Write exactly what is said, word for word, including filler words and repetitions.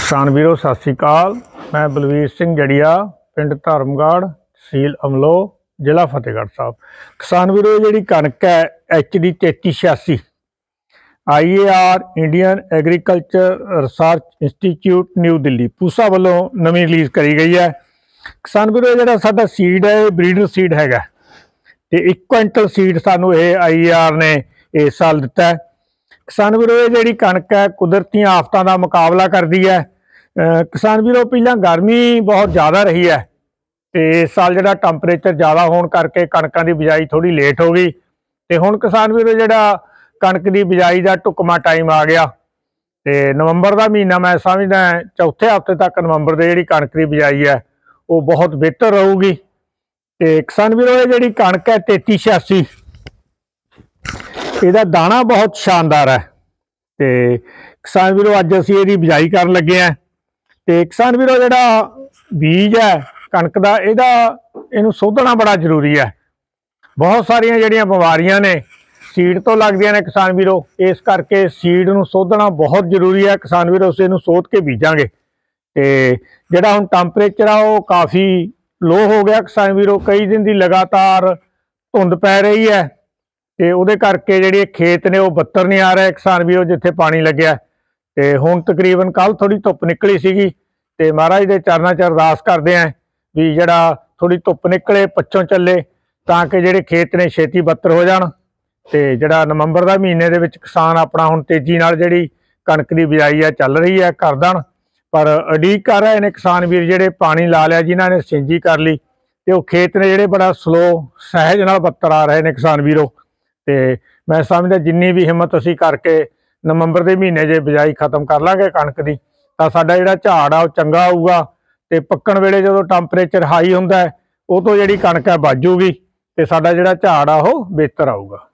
किसान वीरों सत श्री अकाल। मैं बलवीर सिंह जड़िया, पिंड धर्मगढ़, तहसील अमलो, जिला फतेहगढ़ साहब। किसान वीरों जी कणक है एच डी तेती छियासी I A R Indian agriculture research institute New Delhi Pusa वालों नवी रिलीज़ करी गई है। किसान वीरों जो साडा सीड है ब्रीडर सीड हैगा ते एक क्विंटल सीड सानू ये आई ए आर ने इस साल दिता है। किसान वीरों ये जी कणक है कुदरती आफतों का मुकाबला करती है। किसान वीरों पहला गर्मी बहुत ज़्यादा रही है तो इस साल जो टंपरेचर ज़्यादा होने करके कणकों की बिजाई थोड़ी लेट हो गई तो हुण किसान वीरों जो कणक की बिजाई का ढुकमा टाइम आ गया तो नवंबर का महीना मैं समझदा चौथे हफ्ते तक नवंबर की जी कणक की बिजाई है वो बहुत बेहतर रहूगी। तो किसान वीरों ये जी कणक है तेती छियासी ਇਹਦਾ दाना बहुत शानदार है। तो किसान वीरों अज असीं इहदी बिजाई कर लगे हैं। तो किसान वीरों जिहड़ा बीज है कणक का इहदा इहनूं सोधना बड़ा जरूरी है। बहुत सारिया जिहड़ियां बीमारियां ने सीड तो लगदियां ने किसान वीरों, इस करके सीड नूं सोधना बहुत जरूरी है। किसान वीरों उस नूं सोध के बीजांगे तो जिहड़ा हुण टंपरेचर आ वो काफ़ी लो हो गया। किसान वीरों कई दिन की लगातार धुंध पै रही है तो वो करके जी खेत ने वो बत्तर नहीं आ रहे किसान वीरों जिथे पानी लग्या। तो हुण तकरीबन कल थोड़ी धुप निकली सी तो महाराज के चरणों च अरदास करते हैं भी जड़ा थोड़ी धुप निकले पच्छों चले ताकि जेडे खेत ने छेती बत्तर हो जान। तो जड़ा नवंबर का महीने के किसान अपना हुण तेजी नाल जिहड़ी कणक की बिजाई है चल रही है कर देण, पर उड़ीक कर रहे हैं किसान वीर जिहड़े पानी ला लिया जिन्हों ने सिंजी कर ली तो खेत ने जिहड़े बड़ा स्लो सहज नाल बत्तर आ रहे हैं किसान वीरों। तो मैं समझदा जिन्नी भी हिम्मत असीं करके नवंबर के महीने जे बिजाई खत्म कर लांगे कणक की तो साडा जिहड़ा झाड़ आ चंगा आऊगा। तो पक्कण वेले जो टंपरेचर हाई हुंदा है उह तों जिहड़ी कणक है बच जूगी तो साडा जिहड़ा झाड़ आ बेहतर आऊगा।